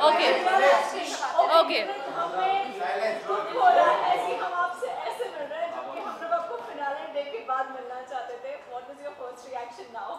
Okay okay हमें दुख हो रहा है कि हम आपसे ऐसे मिल रहे हैं जबकि हम लोग आपको फिनाले डे के बाद मिलना चाहते थे. What was your first reaction now?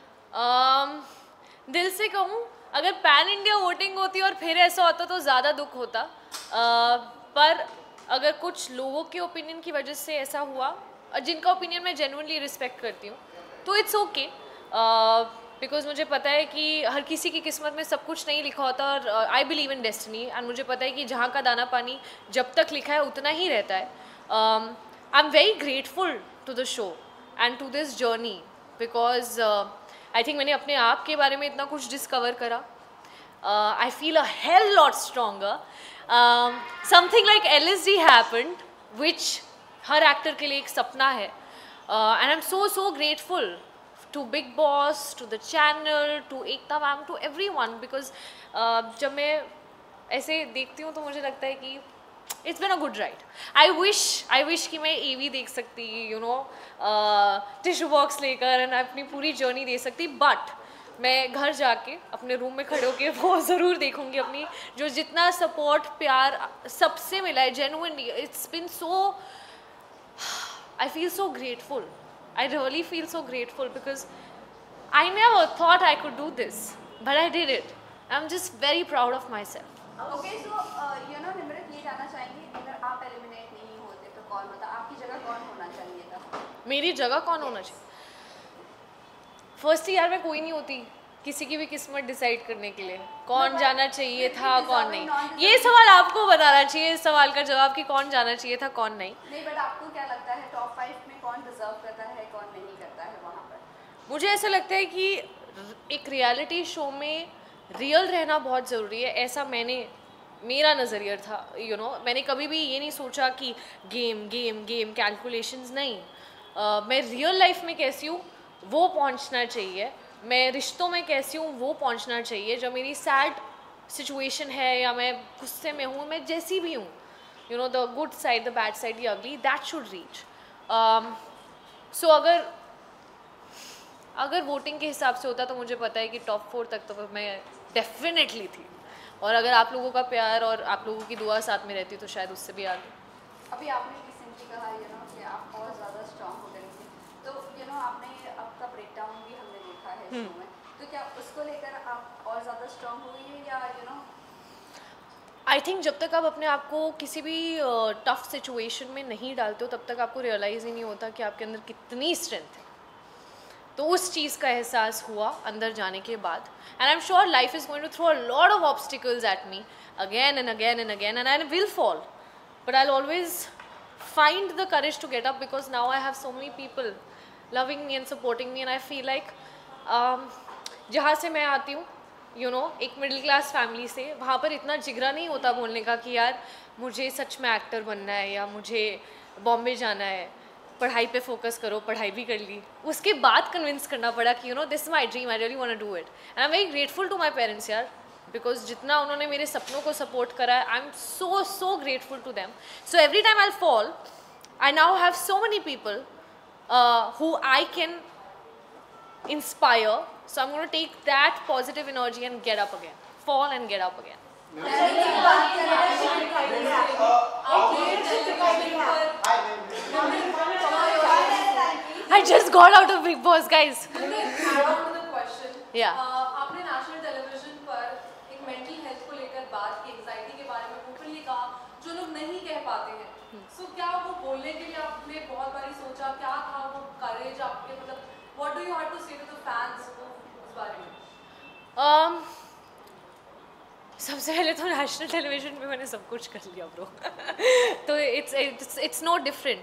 दिल से कहूँ, अगर पैन इंडिया वोटिंग होती और फिर ऐसा होता तो ज़्यादा दुख होता. पर अगर कुछ लोगों के ओपिनियन की वजह से ऐसा हुआ, जिनका ओपिनियन मैं जेन्युइनली रिस्पेक्ट करती हूँ, तो इट्स ओके. बिकॉज मुझे पता है कि हर किसी की किस्मत में सब कुछ नहीं लिखा होता, और I believe in destiny. And मुझे पता है कि जहाँ का दाना पानी जब तक लिखा है उतना ही रहता है. I am very grateful to the show and to this journey, because I think मैंने अपने आप के बारे में इतना कुछ डिस्कवर करा. I feel a hell lot stronger. Something like LSD happened, which हर एक्टर के लिए एक सपना है. And I'm so grateful to Big Boss, to the channel, to Ekta ma'am, to everyone, because जब मैं ऐसे देखती हूँ तो मुझे लगता है कि it's been a good ride. I wish कि मैं AV देख सकती, you know, टिश्यू बॉक्स लेकर and अपनी पूरी जर्नी दे सकती, but मैं घर जाके अपने रूम में खड़े होकर वो ज़रूर देखूँगी. अपनी जो जितना सपोर्ट प्यार सबसे मिला है genuinely, it's been so, I feel so grateful. I really feel so grateful because I never thought I could do this, but I did it. I am just very proud of myself. Okay, so you know Nimrat, ये जानना चाहेंगे, अगर आप eliminate नहीं होते तो कौन होता, आपकी जगह कौन होना चाहिए था? मेरी जगह कौन होना चाहिए? फर्स्ट यार मैं कोई नहीं होती किसी की भी किस्मत डिसाइड करने के लिए कौन जाना चाहिए था कौन नहीं. ये सवाल आपको बताना चाहिए, इस सवाल का जवाब कि कौन जाना चाहिए था कौन नहीं. नहीं, बट आपको क्या लगता है टॉप 5 में कौन डिजर्व करता है, कौन नहीं करता है वहाँ पर? मुझे ऐसा लगता है कि एक रियलिटी शो में रियल रहना बहुत ज़रूरी है. ऐसा मेरा नज़रिया था, यू नो. मैंने कभी भी ये नहीं सोचा कि गेम गेम गेम कैलकुलेशंस नहीं. मैं रियल लाइफ में कैसी हूँ वो पहुंचना चाहिए, मैं रिश्तों में कैसी हूँ वो पहुंचना चाहिए. जो मेरी सैड सिचुएशन है या मैं गुस्से में हूँ, मैं जैसी भी हूँ, you know, the good side, the bad side, the ugly, that should reach. So अगर वोटिंग के हिसाब से होता तो मुझे पता है कि टॉप 4 तक तो मैं डेफिनेटली थी. और अगर आप लोगों का प्यार और आप लोगों की दुआ साथ में रहती तो शायद उससे भी आगे. अभी आपने रिसेंटली कहा, यू नो, कि आप बहुत ज़्यादा स्ट्रॉन्ग हो गई थी, तो यू नो आपने आपका ब्रेकडाउन भी हमने देखा है शो में, तो क्या उसको लेकर आप और ज़्यादा स्ट्रॉन्ग हो गई है या यू नो? आई थिंक जब तक आप अपने आप को किसी भी टफ सिचुएशन में नहीं डालते हो तब तक आपको रियलाइज़ ही नहीं होता कि आपके अंदर कितनी स्ट्रेंथ है. तो उस चीज़ का एहसास हुआ अंदर जाने के बाद. And I am sure life is going to throw a lot of obstacles at me again and again and again, and I will fall, but I will always find the courage to get up, because now I have so many people loving me and supporting me, and I feel like जहाँ से मैं आती हूँ, you know, एक middle class family से, वहाँ पर इतना जिगरा नहीं होता बोलने का कि यार मुझे सच में एक्टर बनना है या मुझे बॉम्बे जाना है, पढ़ाई पे फोकस करो. पढ़ाई भी कर ली, उसके बाद कन्विंस करना पड़ा कि you know this is my dream, I really want to do it. And I am very grateful to my parents यार, बिकॉज जितना उन्होंने मेरे सपनों को सपोर्ट करा है, I am so grateful to them. So every time I fall, I now have so many people who I can inspire, so I'm going to take that positive energy and get up again, fall and get up again. I just got out of Big Boss, guys. Yeah. आपने national television पर एक mental health को लेकर बात की, anxiety के बारे में ओपनली कहा, जो लोग नहीं कह पाते हैं. सो क्या वो बोलने के लिए आपने बहुत बारी सोचा, क्या था वो करेज आपके, मतलब what do you have to say to the fans उस बारे में? सबसे पहले तो नेशनल टेलीविजन पे मैंने सब कुछ कर लिया ब्रो. तो इट्स नो डिफरेंट.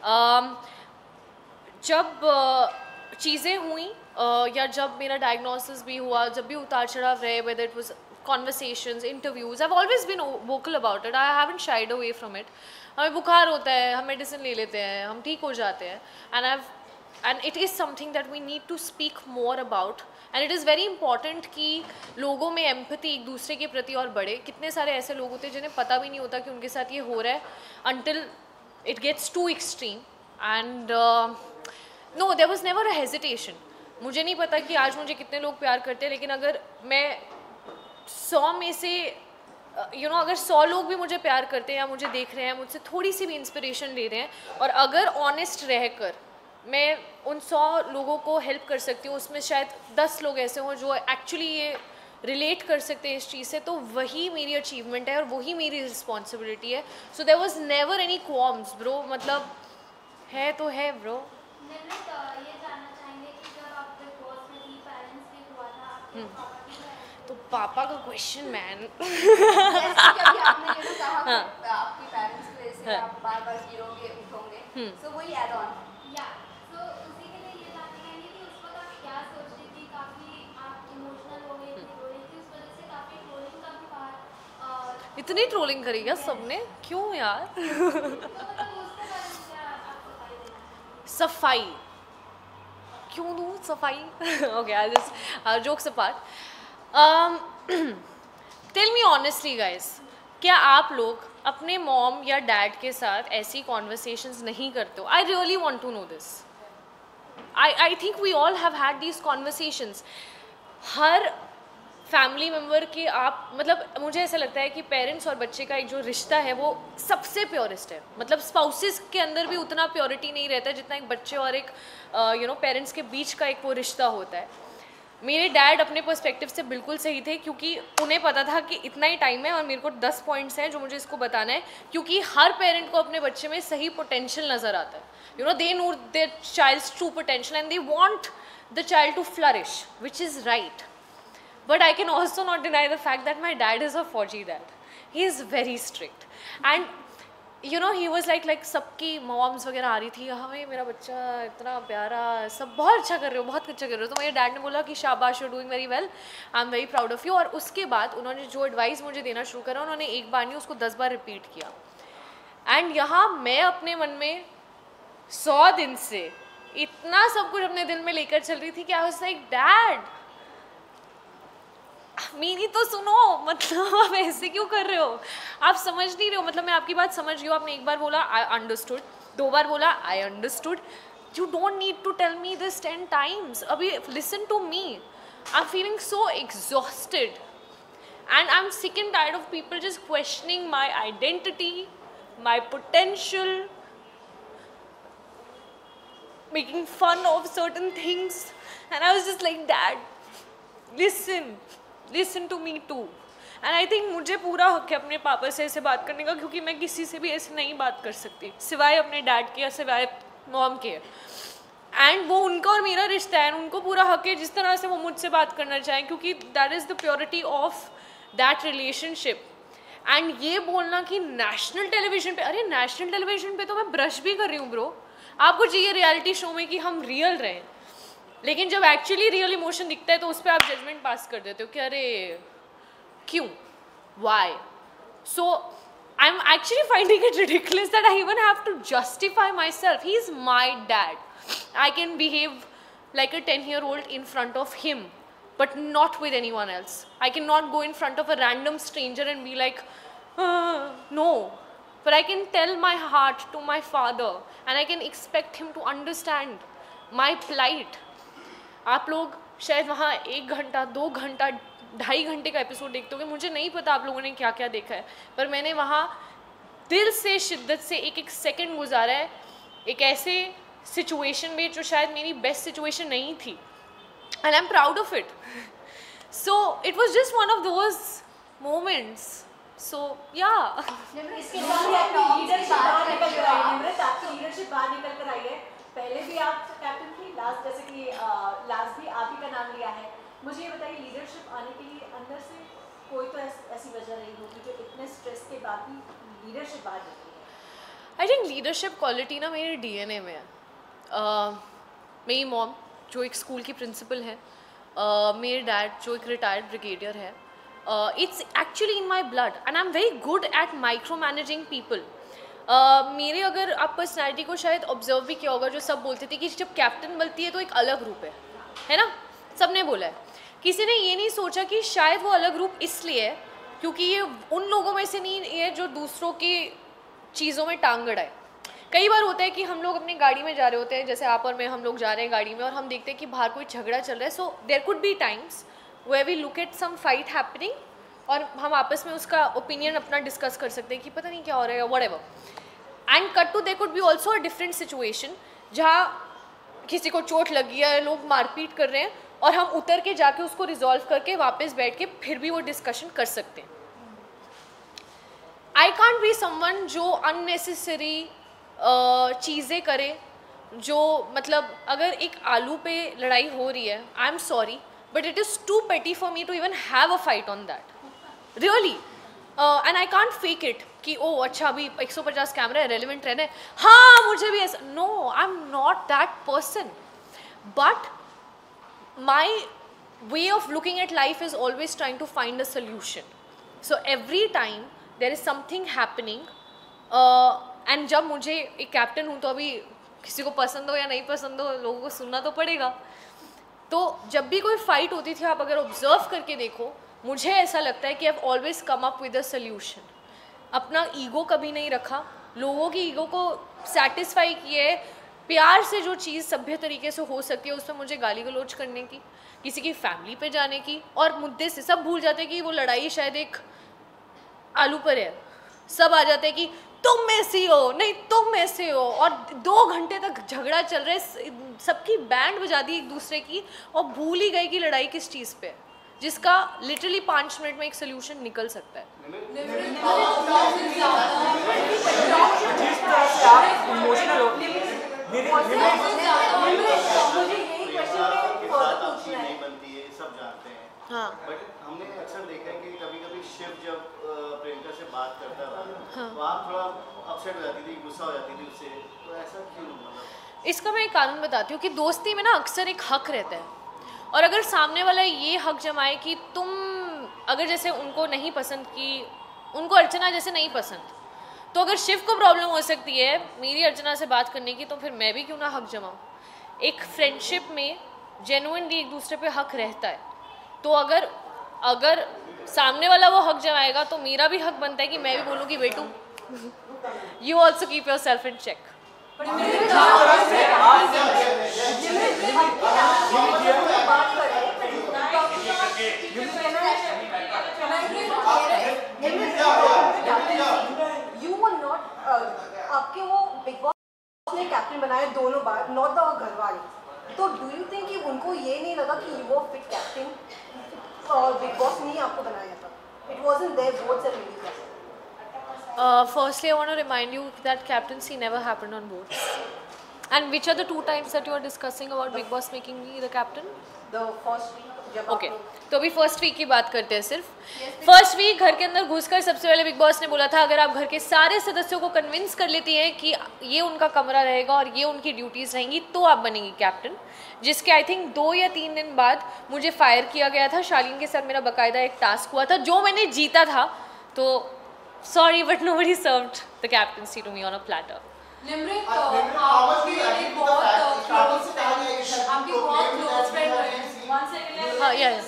जब चीज़ें हुई या जब मेरा डायग्नोसिस भी हुआ, जब भी उतार चढ़ाव रहे, whether it was conversations, interviews, I have always been vocal about it. I haven't shied away from it. हमें बुखार होता है, हम मेडिसिन ले लेते हैं, हम ठीक हो जाते हैं. And it is something that we need to speak more about. And it is very important कि लोगों में एम्पैथी एक दूसरे के प्रति और बढ़े. कितने सारे ऐसे लोग होते हैं जिन्हें पता भी नहीं होता कि उनके साथ ये हो रहा है, until it gets too extreme. And no, there was never a hesitation. मुझे नहीं पता कि आज मुझे कितने लोग प्यार करते हैं, लेकिन अगर मैं 100 में से यू नो अगर 100 लोग भी मुझे प्यार करते हैं या मुझे देख रहे हैं, मुझसे थोड़ी सी भी इंस्पिरेशन ले रहे हैं, और अगर ऑनेस्ट रहकर मैं उन 100 लोगों को हेल्प कर सकती हूँ, उसमें शायद 10 लोग ऐसे हों जो एक्चुअली ये रिलेट कर सकते हैं इस चीज़ से, तो वही मेरी अचीवमेंट है और वही मेरी रिस्पॉन्सिबिलिटी है. So there was never any qualms bro, मतलब है तो है ब्रो. निमृत, ये जानना चाहेंगे कि जब आप बिग बॉस में थी, पेरेंट्स डे हुआ था, आपके पापा की तो पापा का क्वेश्चन मैन. जैसे कि अभी आपने ये ना कहा कि आपकी पेरेंट्स की वजह से आप बार-बार गिरोगे उठोगे, सो वही ऐड ऑन या तो उसी के लिए ये जानना चाहेंगे कि उस वक्त आप क्या सोच रही थी, काफ़ी आप इमोशनल हो गई थी, रो रही थी, उस वजह से काफ़ी ट्रोलिंग का भी बाहर इतनी ट्रोलिंग करी क्या सबने, क्यों यार? तो मतलब उसके बारे में क्या आप सफाई देना चाहेंगे? सफाई क्यों दूँ सफाई? Okay I just jokes apart. Tell me honestly guys, क्या आप लोग अपने मॉम या डैड के साथ ऐसी कॉन्वर्सेशंस नहीं करते हो? I really want to know this. I think we all have had these conversations. हर फैमिली मेम्बर के आप मतलब मुझे ऐसा लगता है कि पेरेंट्स और बच्चे का एक जो रिश्ता है वो सबसे प्योरेस्ट है. मतलब स्पाउसेस के अंदर भी उतना प्योरिटी नहीं रहता है जितना एक बच्चे और एक यू नो पेरेंट्स के बीच का एक वो रिश्ता होता है. मेरे डैड अपने पर्सपेक्टिव से बिल्कुल सही थे, क्योंकि उन्हें पता था कि इतना ही टाइम है और मेरे को 10 पॉइंट्स हैं जो मुझे इसको बताना है, क्योंकि हर पेरेंट को अपने बच्चे में सही पोटेंशियल नज़र आता है. You know they know their child's true potential and they want the child to flourish, which is right. But I can also not deny the fact that my dad is a Fauji dad. He is very strict. And you know he was like सबकी moms वगैरह आ रही थी, हमें मेरा बच्चा इतना प्यारा, सब बहुत अच्छा कर रहे हो, बहुत अच्छा कर रहे हो. तो मेरे डैड ने बोला कि शाबाश, you doing very well, I am very proud of you. और उसके बाद उन्होंने जो एडवाइस मुझे देना शुरू करा, उन्होंने एक बार नहीं उसको 10 बार रिपीट किया. एंड यहाँ मैं अपने मन में 100 दिन से इतना सब कुछ अपने दिल में लेकर चल रही थी कि आई वाज लाइक डैड मेरी तो सुनो, मतलब आप ऐसे क्यों कर रहे हो, आप समझ नहीं रहे हो. मतलब मैं आपकी बात समझ रही हूँ, आपने एक बार बोला आई अंडरस्टूड, 2 बार बोला I understood, you don't need to tell me this 10 times. अभी listen to me, I am feeling so exhausted and I am sick and tired of people just questioning my identity, my potential, making fun of certain things. And I was just like dad listen to me too. And I think मुझे पूरा हक है अपने पापा से ऐसे बात करने का, क्योंकि मैं किसी से भी ऐसे नहीं बात कर सकती सिवाय अपने डैड के या सिवाय मॉम के. एंड वो उनका और मेरा रिश्ता है, उनको पूरा हक है जिस तरह से वो मुझसे बात करना चाहें, क्योंकि that is the purity of that relationship. And ये बोलना कि नेशनल टेलीविजन पे, अरे नेशनल टेलीविजन पे तो मैं ब्रश भी कर रही हूँ ब्रो. आपको चाहिए रियलिटी शो में कि हम रियल रहें, लेकिन जब एक्चुअली रियल इमोशन दिखता है तो उस पर आप जजमेंट पास कर देते हो कि अरे क्यों, why. So I am actually finding it ridiculous that I even have to justify myself. He is my dad. I can behave like a 10-year-old in front of him, but not with anyone else. I cannot go in front of a random stranger and be like, no. But I can tell my heart to my father and I can expect him to understand my plight. आप लोग शायद वहाँ 1 घंटा 2 घंटा 2.5 घंटे का episode देखते होगे, मुझे नहीं पता आप लोगों ने क्या क्या देखा है, पर मैंने वहाँ दिल से शिद्दत से एक एक सेकंड गुजारा है एक ऐसे सिचुएशन में जो शायद मेरी बेस्ट सिचुएशन नहीं थी, and I am proud of it. So it was just one of those moments. So या इसके साथ ही आपकी लीडरशिप बाहर निकल कर आई है. निमृत, आपकी लीडरशिप बाहर निकल कर आई है. पहले भी आप कैप्टन थी, लास्ट जैसे कि लास्ट भी आप ही का नाम लिया है. मुझे ये बताइए, लीडरशिप आने के लिए अंदर से कोई तो ऐसी वजह रही होगी जो इतने स्ट्रेस के बाद भी लीडरशिप बाहर निकली है. आई थिंक लीडरशिप क्वालिटी ना मेरे डीएनए में है. मेरी मॉम जो एक स्कूल की प्रिंसिपल है, मेरे डैड जो एक रिटायर्ड ब्रिगेडियर है, it's actually in my blood and I am very good at micro managing people. मेरे अगर आप पर्सनैलिटी को शायद ऑब्जर्व भी किया होगा, जो सब बोलते थे कि जब कैप्टन बनती है तो एक अलग रूप है ना, सब ने बोला है. किसी ने ये नहीं सोचा कि शायद वो अलग रूप इसलिए है क्योंकि ये उन लोगों में से नहीं है जो दूसरों की चीज़ों में टांग अड़ाए. कई बार होता है कि हम लोग अपनी गाड़ी में जा रहे होते हैं, जैसे आप और मैं, हम लोग जा रहे हैं गाड़ी में और हम देखते हैं कि बाहर कोई झगड़ा चल रहा है. So there could be times where we look at some fight happening और हम आपस में उसका ओपिनियन अपना डिस्कस कर सकते हैं कि पता नहीं क्या हो रहा है, whatever. And cut to there could be also a different situation जहाँ किसी को चोट लगी है, लोग मारपीट कर रहे हैं, और हम उतर के जाके उसको रिजॉल्व करके वापस बैठ के फिर भी वो डिस्कशन कर सकते हैं. आई कांट बी समवन जो अननेसेसरी चीज़ें करे, जो मतलब अगर एक आलू पे लड़ाई हो रही है, I am sorry but it is too petty for me to even have a fight on that, really. And I can't fake it कि ओ अच्छा अभी 150 कैमरा है, रेलिवेंट रहना है, हाँ मुझे भी ऐसा. No, I am not that person. But my way of looking at life is always trying to find a solution. So every time there is something happening, and जब मुझे एक कैप्टन हूँ तो अभी किसी को पसंद हो या नहीं पसंद हो, लोगों को सुनना तो पड़ेगा. तो जब भी कोई फाइट होती थी, आप अगर ऑब्जर्व करके देखो, मुझे ऐसा लगता है कि I have always come up with a solution. अपना ईगो कभी नहीं रखा, लोगों की ईगो को सेटिस्फाई किए, प्यार से जो चीज़ सभ्य तरीके से हो सकती है उसमें मुझे गाली गलौज करने की, किसी की फैमिली पे जाने की, और मुद्दे से सब भूल जाते कि वो लड़ाई शायद एक आलू पर है. सब आ जाते हैं कि तुम ऐसी हो, नहीं तुम ऐसे हो, और 2 घंटे तक झगड़ा चल रहा है, सबकी बैंड बजा दी एक दूसरे की, और भूल ही गए कि लड़ाई किस चीज़ पे है, जिसका लिटरली 5 मिनट में एक सोल्यूशन निकल सकता है. हाँ. बट हमने अक्सर देखा है कि कभी-कभी शिव जब प्रियंका से बात करता था, हाँ. तो आप थोड़ा अपसेट हो जाती थी, गुस्सा हो जाती थी उससे, तो ऐसा क्यों? मतलब इसका मैं एक कारण बताती हूँ कि दोस्ती में ना अक्सर एक हक रहता है, और अगर सामने वाला ये हक जमाए कि तुम अगर जैसे उनको नहीं पसंद, कि उनको अर्चना जैसे नहीं पसंद, तो अगर शिव को प्रॉब्लम हो सकती है मेरी अर्चना से बात करने की, तो फिर मैं भी क्यों ना हक जमाऊँ. एक फ्रेंडशिप में जेन्युइनली एक दूसरे पे हक रहता है, तो अगर सामने वाला वो हक जमाएगा तो मेरा भी हक बनता है कि मैं भी बोलूँ कि बेटू you also keep yourself in check. आपके वो बिग बॉस ने कैप्टन बनाए दोनों बार, नॉट द घर वाले, तो डू यू थिंक कि उनको ये नहीं लगा कि यू वो फिट कैप्टन, और बिग बॉस ने आपको बनाया था? It wasn't their votes and release. Firstly, I want to remind you that captaincy never happened on votes. And which are the 2 times that you are discussing about Big Boss making me the captain? The first week जब okay, तो अभी first week की बात करते हैं. सिर्फ first week घर के अंदर घुसकर सबसे पहले बिग बॉस ने बोला था अगर आप घर के सारे सदस्यों को कन्विंस कर लेती हैं कि ये उनका कमरा रहेगा और ये उनकी ड्यूटीज़ रहेंगी तो आप बनेंगी कैप्टन. जिसके आई थिंक 2 या 3 दिन बाद मुझे फायर किया गया था. शालीन के साथ मेरा बाकायदा एक टास्क हुआ था जो मैंने जीता था. तो sorry but nobody served the captaincy to me on a platter. Nimrit, आपकी बहुत क्लोज फ्रेंड रहे. One second, let me हाँ, yes.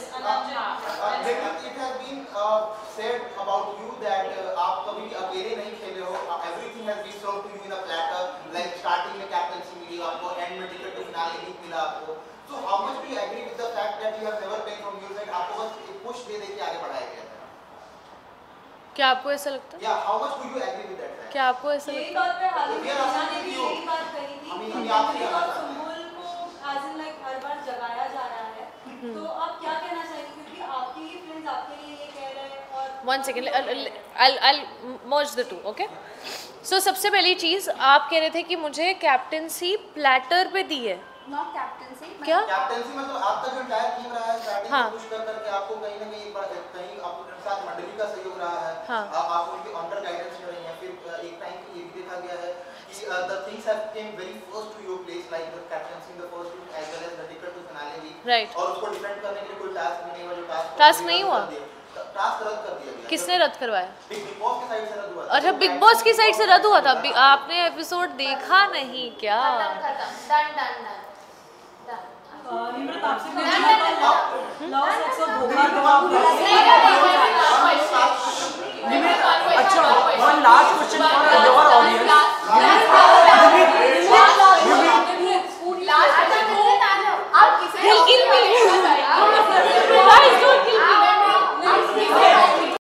It has been said about you that आप कभी भी अकेले नहीं खेले हो. Everything has been served to you in a platter. Like starting में कैप्टनसी मिली आपको, एंड में टिकट टू फिनाले नहीं मिला आपको. So how much do you agree with the fact that you have never been from your side? आपको बस एक पुश दे के आगे बढ़ाया गया था. क्या आपको ऐसा लगता है? Yeah, how much do you agree with that fact? क्या आपको ऐसा यही लगता है? बात पे हाल ने भी यही बात कही थी. हम आपसे और सुम्बुल को as in like हर बार जगाया जा रहा है. तो आप क्या कहना चाहेंगे, क्योंकि आपके ही फ्रेंड्स आपके लिए ये कह रहे हैं. और 1 second, I'll merge the two, okay? So सबसे पहली चीज़ आप कह रहे थे कि मुझे कैप्टनसी प्लेटर पे दी है. Not captaincy. क्या? कैप्टनसी मतलब आपका जो एंटायर टीम रहा है स्टार्टिंग हाँ. से पुश कर करके आपको कहीं ना कहीं आपके साथ मंडली का सहयोग रहा है. हाँ. आप उनके अंडर गाइडेंस में रही हैं. फिर एक टाइम पे ये भी देखा गया है कि the things have came very first to your place like the captaincy in the first week as well as the ticket to finale week. Right. और उसको डिफेंड करने के लिए कोई टास्क भी नहीं हुआ. जो टास्क नहीं हुआ? टास्क रद्द कर दिया गया. किसने रद्द करवाया? बिग बॉस की साइड से रद्द हुआ. अच्छा, बिग बॉस की साइड से रद्द हुआ था. आपने एपिसोड देखा नहीं क्या? निम्रत आपसे लॉ सेक्स और भोगा